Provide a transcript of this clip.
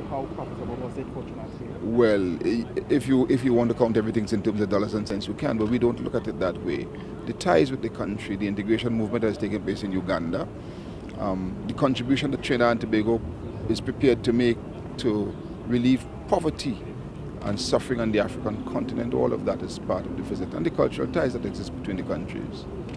how profitable was it for Trinidad? Well, if you want to count everything in terms of dollars and cents, you can, but we don't look at it that way. The ties with the country, the integration movement that has taken place in Uganda, the contribution that Trinidad and Tobago is prepared to make to relieve poverty and suffering on the African continent, all of that is part of the visit, and the cultural ties that exist between the countries.